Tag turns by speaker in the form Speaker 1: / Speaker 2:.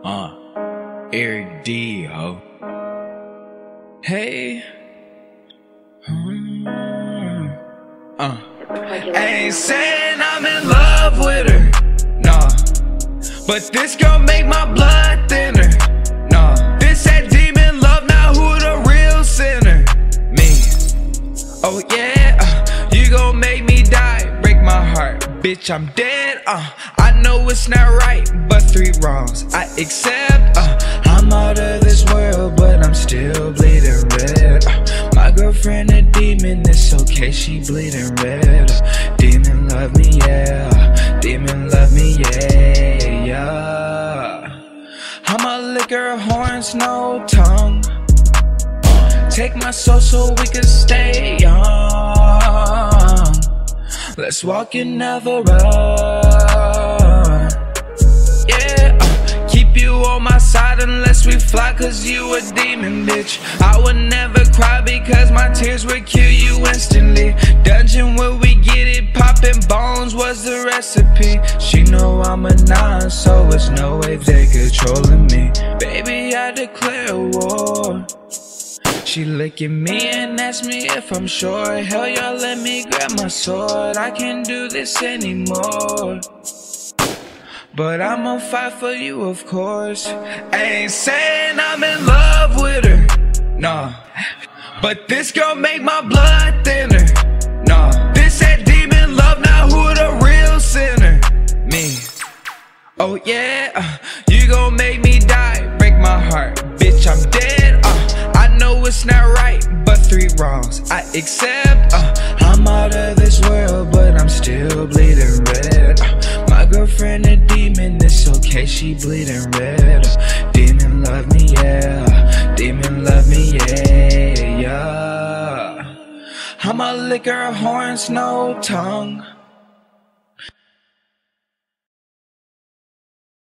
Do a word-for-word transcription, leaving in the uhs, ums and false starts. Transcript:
Speaker 1: Uh, Eric D, ho. Hey. Hmm. Uh. I ain't saying I'm in love with her, nah. But this girl make my blood thinner, nah. This that demon love, now who the real sinner? Me. Oh yeah, uh, you gon' make me die, break my heart, bitch, I'm dead, uh. I know it's not right, but three wrongs I accept, uh. I'm out of this world, but I'm still bleeding red, uh. My girlfriend a demon, it's okay, she bleeding red, uh. Demon love me, yeah, demon love me, yeah, yeah. I'ma lick her horns, no tongue. Take my soul so we can stay young. Let's walk and never run. Yeah, uh, keep you on my side unless we fly, cause you a demon, bitch. I would never cry because my tears would kill you instantly. Dungeon where we get it, popping bones was the recipe. She know I'm a nine, so it's no way they controlling me. Baby, I declare war. She licking me and asked me if I'm sure. Hell, y'all let me grab my sword. I can't do this anymore, but I'ma fight for you, of course. I ain't saying I'm in love with her, nah. But this girl make my blood thinner, nah. This that demon love, now who the real sinner? Me. Oh yeah, uh, you gon' make me die, break my heart, bitch, I'm dead, uh. I know it's not right, but three wrongs I accept, uh. I'm out of this world, but I'm still bleeding red, uh. My girlfriend a demon, it's okay, she bleeding red, uh. Demon love me, yeah, demon love me, yeah, yeah. I'ma lick her horns, no tongue.